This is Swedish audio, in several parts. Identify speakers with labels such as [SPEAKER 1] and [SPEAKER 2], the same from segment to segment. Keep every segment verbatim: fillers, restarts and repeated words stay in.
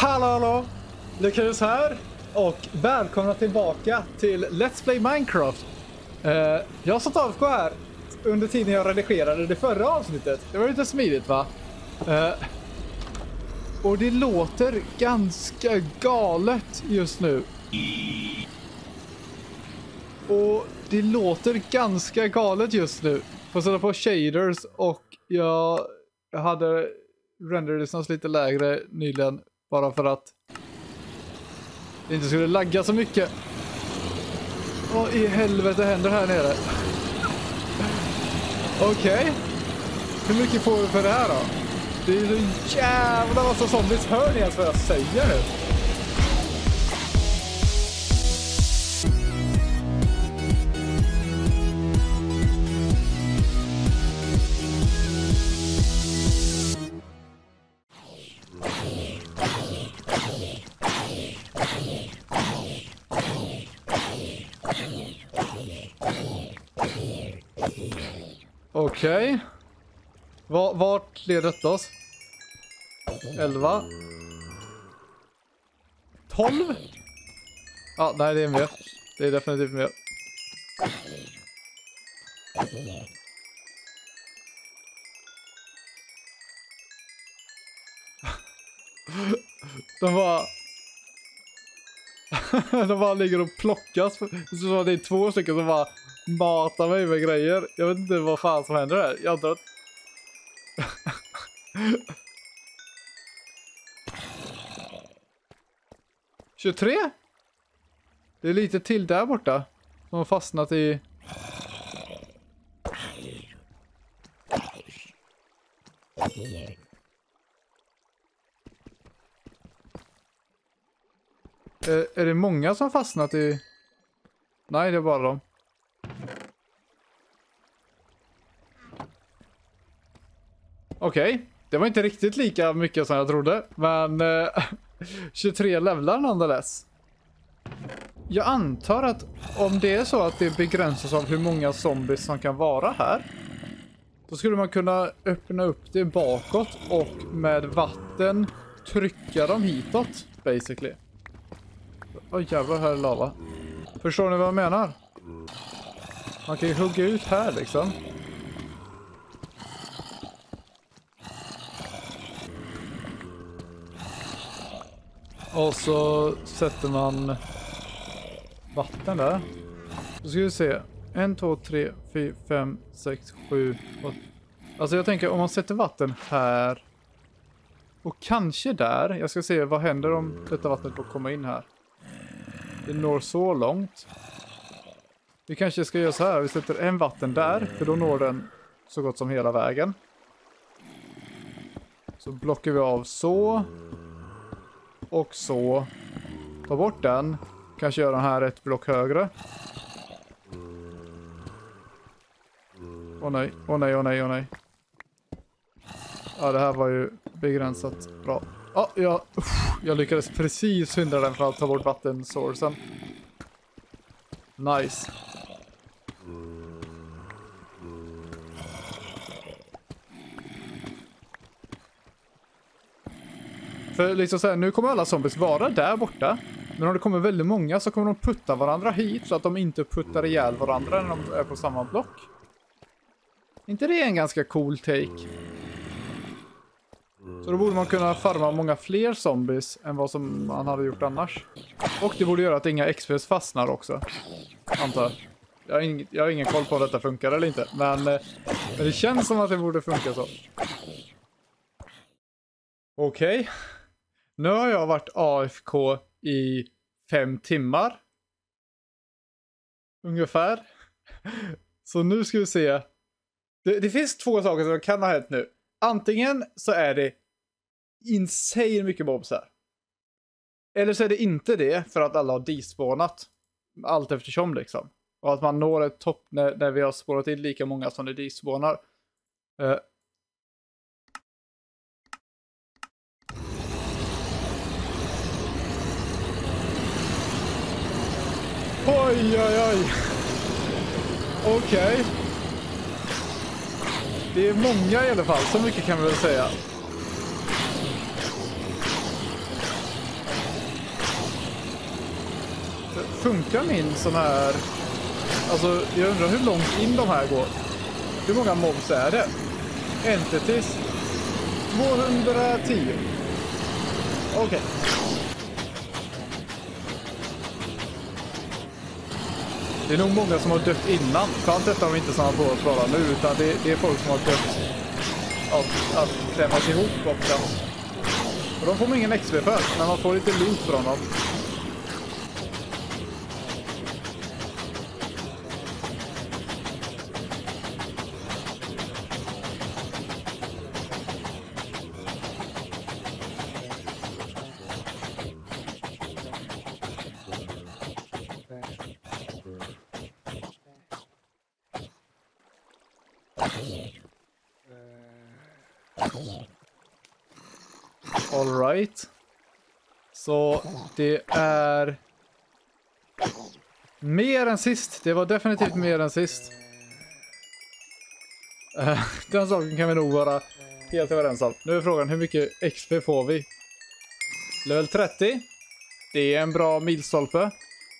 [SPEAKER 1] Hallå hallå! Lukas här och välkomna tillbaka till Let's Play Minecraft. uh, Jag har satt avgå här under tiden jag redigerade det förra avsnittet. Det var lite smidigt, va? Uh, och det låter ganska galet just nu. Och det låter ganska galet just nu. Får sätta på shaders och jag, jag hade render distance lite lägre nyligen. Bara för att det inte skulle lagga så mycket. Vad i helvete händer här nere? Okej. Okay. Hur mycket får vi för det här då? Det är så jävla massa zombies. Hör ni ens vad jag säger nu? Okej. Okay. Vart leder detta oss? elva. tolv? Ja, nej, det är mer. Det är definitivt mer. De bara... De bara ligger och plockas. Så det är två stycken som bara matar mig med grejer. Jag vet inte vad fan som händer här. Jag antar att... tjugotre? Det är lite till där borta. De har fastnat i... Är, är det många som har fastnat i... Nej, det är bara dem. Okej, okay. Det var inte riktigt lika mycket som jag trodde. Men eh, tjugotre levlar nonetheless. Jag antar att om det är så att det begränsas av hur många zombies som kan vara här, då skulle man kunna öppna upp det bakåt och med vatten trycka dem hitåt, basically. Oj, oh, jävlar, här är lava. Förstår ni vad jag menar? Man kan ju hugga ut här liksom. Och så sätter man vatten där. Då ska vi se. ett, två, tre, fyra, fem, sex, sju, åtta. Alltså jag tänker om man sätter vatten här. Och kanske där. Jag ska se vad händer om detta vattnet får komma in här. Det når så långt. Vi kanske ska göra så här. Vi sätter en vatten där. För då når den så gott som hela vägen. Så blockar vi av så. Och så. Ta bort den. Kanske göra den här ett block högre. Åh nej, åh nej, åh nej, åh nej. Ja, det här var ju begränsat bra. Ja, jag, jag lyckades precis hindra den från att ta bort vattensourcen. Nice. För liksom så här, nu kommer alla zombies vara där borta. Men om det kommer väldigt många så kommer de putta varandra hit så att de inte puttar ihjäl varandra när de är på samma block. Inte det är en ganska cool take? Så då borde man kunna farma många fler zombies än vad som man hade gjort annars. Och det borde göra att inga X Ps fastnar också. Antar jag. Har ing- jag har ingen koll på om detta funkar eller inte. Men, men det känns som att det borde funka så. Okej. Okay. Nu har jag varit A F K i fem timmar. Ungefär. Så nu ska vi se. Det, det finns två saker som kan ha hänt nu. Antingen så är det insane mycket mobs här. Eller så är det inte det för att alla har despawnat. Allt eftersom liksom. Och att man når ett topp när, när vi har spårat in lika många som det despawnar. Uh, Oj, oj, oj. Okej. Okay. Det är många i alla fall. Så mycket kan vi väl säga. funkar min sån här... Alltså, jag undrar hur långt in de här går. Hur många mobs är det? Entities. tvåhundratio. Okej. Okay. Det är nog många som har dött innan. För allt detta har vi inte samma på att klara nu. Utan det, det är folk som har dött av att klämmas ihop också. Och de får man ingen X P för. Men man får lite loot från dem. All right. Så det är mer än sist. Det var definitivt mer än sist. Den saken kan vi nog vara helt överens om. Nu är frågan, hur mycket X P får vi? Level trettio. Det är en bra milstolpe.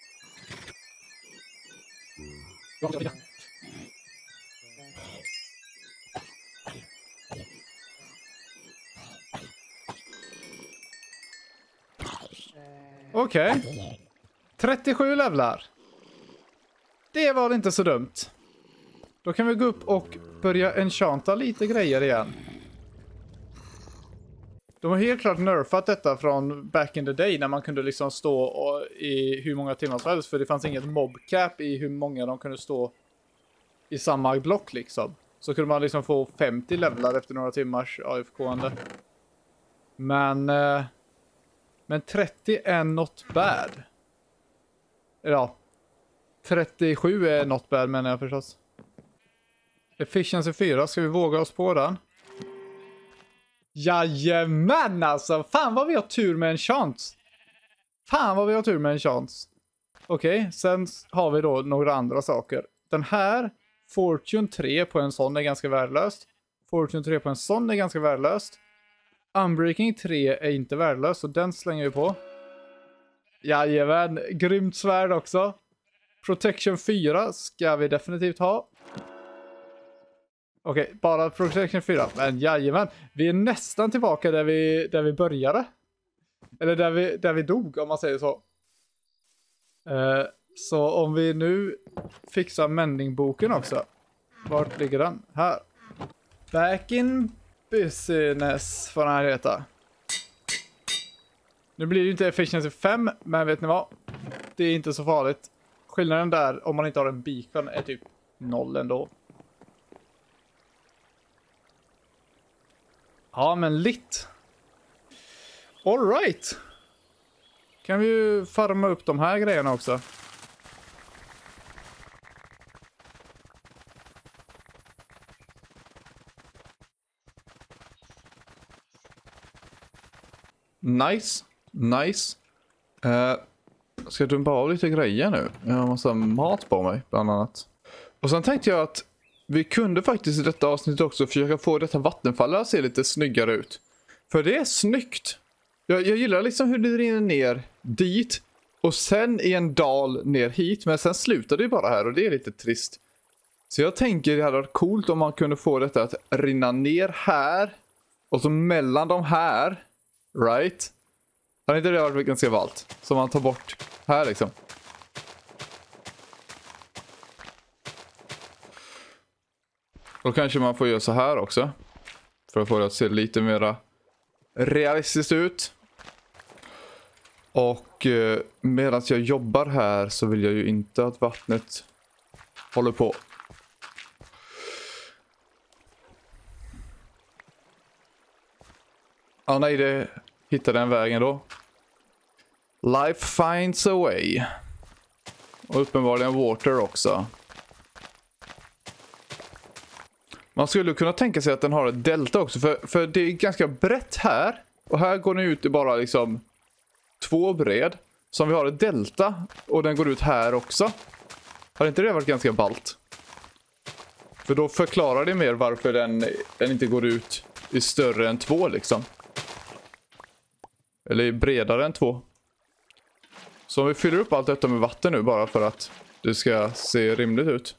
[SPEAKER 1] Okej. Okay. trettiosju levlar. Det var inte så dumt. Då kan vi gå upp och börja enchanta lite grejer igen. De har helt klart nerfat detta från back in the day när man kunde liksom stå och, i hur många timmar som helst. För det fanns inget mobcap i hur många de kunde stå i samma block liksom. Så kunde man liksom få femtio levlar efter några timmars A F K-ande. Men... Eh, Men trettio är not bad. Ja. trettiosju är not bad menar jag förstås. Efficiency fyra, ska vi våga oss på den? Jajamän alltså! Fan vad vi har tur med en chans. Fan vad vi har tur med en chans. Okej, okay, sen har vi då några andra saker. Den här, Fortune tre på en sån är ganska värdelöst. Fortune tre på en sån är ganska värdelöst. Unbreaking tre är inte värdelös, så den slänger vi på. Jajamän, grymt svärd också. Protection fyra ska vi definitivt ha. Okej, okay, bara Protection fyra. Men jajamän, vi är nästan tillbaka där vi, där vi började. Eller där vi, där vi dog, om man säger så. Uh, så om vi nu fixar mendingboken också. Vart ligger den? Här. Back in business får den här heta. Nu blir det ju inte efficiency fem, men vet ni vad? Det är inte så farligt. Skillnaden där, om man inte har en beacon, är typ noll ändå. Ja, men lit. All right. Kan vi ju farma upp de här grejerna också. Nice, nice. Uh, ska jag dumpa av lite grejer nu? Jag har en massa mat på mig, bland annat. Och sen tänkte jag att vi kunde faktiskt i detta avsnitt också försöka få detta vattenfall att se lite snyggare ut. För det är snyggt. Jag, jag gillar liksom hur det rinner ner dit. Och sen i en dal ner hit. Men sen slutar det ju bara här och det är lite trist. Så jag tänker det hade varit coolt om man kunde få detta att rinna ner här. Och så mellan de här. Right? Har inte det varit ganska valt? Så man tar bort här liksom. Då kanske man får göra så här också. För att få det att se lite mer realistiskt ut. Och eh, medan jag jobbar här så vill jag ju inte att vattnet håller på. Ah, nej, det hittade den vägen då. Life finds a way. Och uppenbarligen water också. Man skulle kunna tänka sig att den har ett delta också. För, för det är ganska brett här. Och här går den ut i bara liksom två bred. Som vi har ett delta. Och den går ut här också. Har inte det varit ganska ballt? För då förklarar det mer varför den, den inte går ut i större än två liksom. Eller bredare än två. Så om vi fyller upp allt detta med vatten nu bara för att det ska se rimligt ut.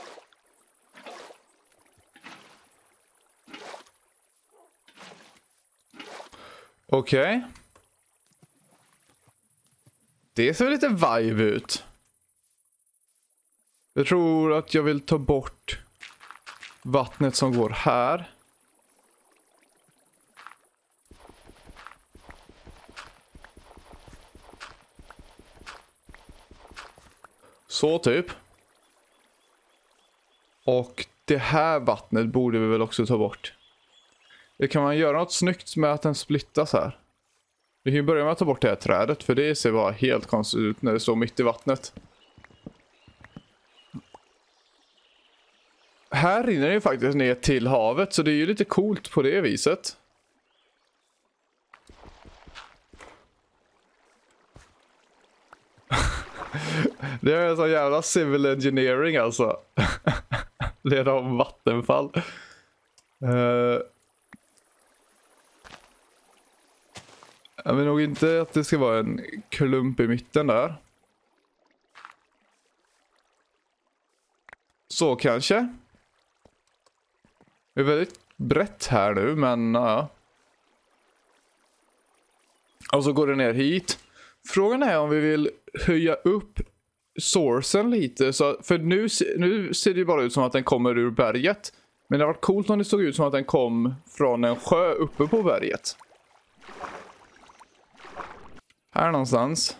[SPEAKER 1] Okej. Okay. Det ser lite vibe ut. Jag tror att jag vill ta bort vattnet som går här. Så typ. Och det här vattnet borde vi väl också ta bort. Det kan man göra något snyggt med att den splittas här. Vi kan ju börja med att ta bort det här trädet, för det ser bara helt konstigt ut när det står mitt i vattnet. Här rinner det ju faktiskt ner till havet, så det är ju lite coolt på det viset. Det är en sån jävla civil engineering alltså. Leda om vattenfall. Uh, jag vill nog inte att det ska vara en klump i mitten där. Så kanske. Det är väldigt brett här nu, men ja. Och så går det ner hit. Frågan är om vi vill höja upp sourcen lite. Så, för nu, nu ser det ju bara ut som att den kommer ur berget. Men det har varit coolt om det såg ut som att den kom från en sjö uppe på berget. Här någonstans.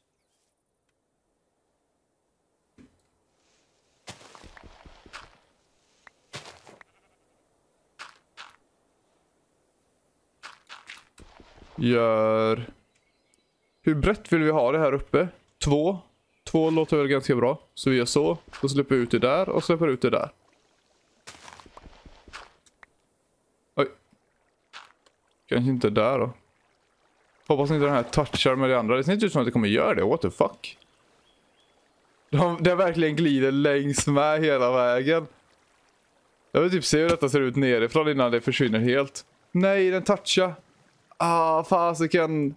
[SPEAKER 1] Gör... Hur brett vill vi ha det här uppe? Två. Två låter väl ganska bra. Så vi gör så. Så släpper vi ut det där och släpper ut det där. Oj. Kanske inte där då. Hoppas inte den här touchar med det andra. Det ser inte ut som att det kommer göra det. What the fuck? De, det verkligen glider längs med hela vägen. Jag vill typ se hur detta ser ut nerifrån innan det försvinner helt. Nej, den touchar. Ah, fasiken.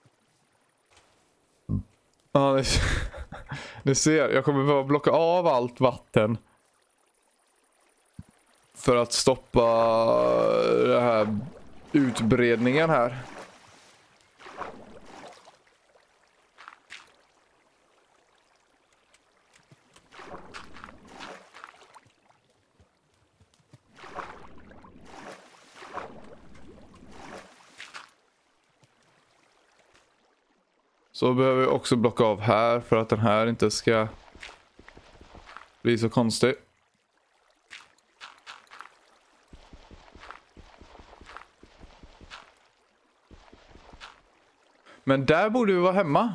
[SPEAKER 1] Ah, ni, ni ser, jag kommer behöva blocka av allt vatten. För att stoppa den här utbredningen här. Så behöver vi också blocka av här för att den här inte ska bli så konstig. Men där borde vi vara hemma.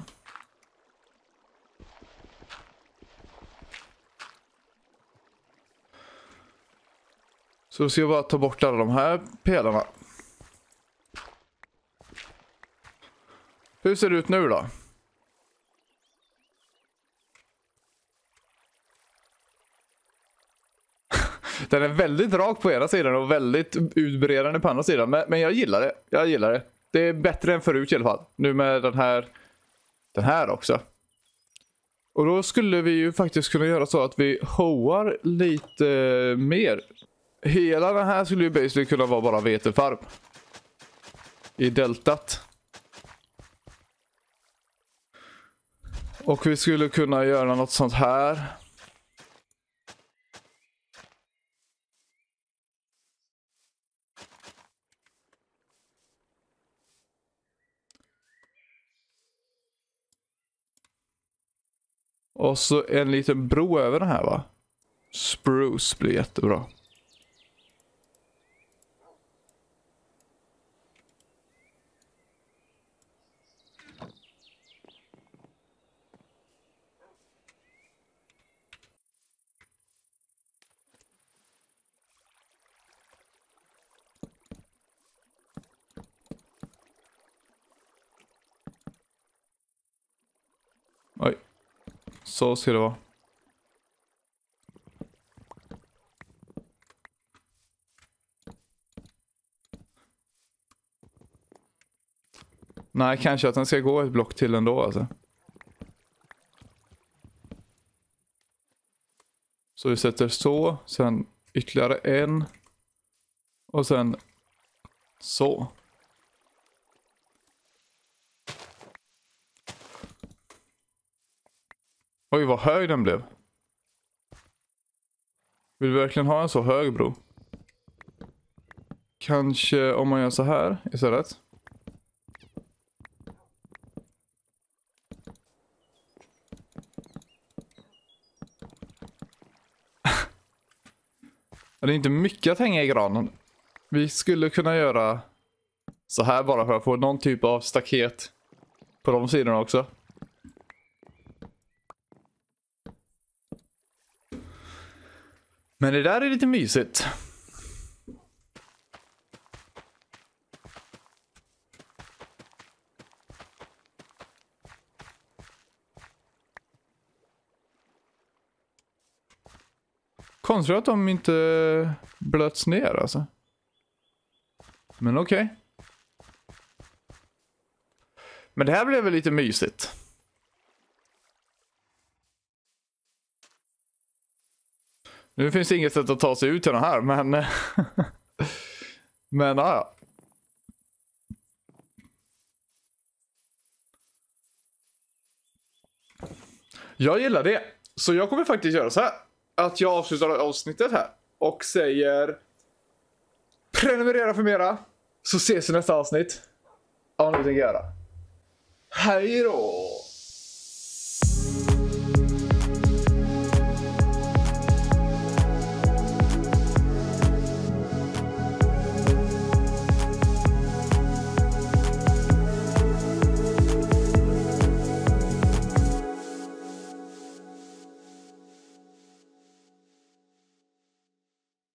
[SPEAKER 1] Så då ska jag bara ta bort alla de här pelarna. Hur ser det ut nu då? Den är väldigt rak på ena sidan och väldigt utbredande på andra sidan. Men, men jag gillar det. Jag gillar det. Det är bättre än förut i alla fall. Nu med den här, den här också. Och då skulle vi ju faktiskt kunna göra så att vi hoar lite mer. Hela den här skulle ju basically kunna vara bara vetefarm. I deltat. Och vi skulle kunna göra något sånt här. Och så en liten bro över den här, va? Spruce blir jättebra. Oj. Så ska det vara. Nej, kanske att den ska gå ett block till ändå alltså. Så vi sätter så, sen ytterligare en. Och sen så. Oj, vad hög den blev. Vill du verkligen ha en så hög bro? Kanske om man gör så här istället. Det är inte mycket att hänga i granen. Vi skulle kunna göra så här bara för att få någon typ av staket på de sidorna också. Men det där är lite mysigt. Konstigt att de inte blöts ner alltså. Men okej. Okay. Men det här blev väl lite mysigt. Nu finns det inget sätt att ta sig ut till den här, men... men ja. Jag gillar det. Så jag kommer faktiskt göra så här. Att jag avslutar avsnittet här. Och säger... prenumerera för mera. Så ses vi nästa avsnitt. Om ni tänker göra. Hej då!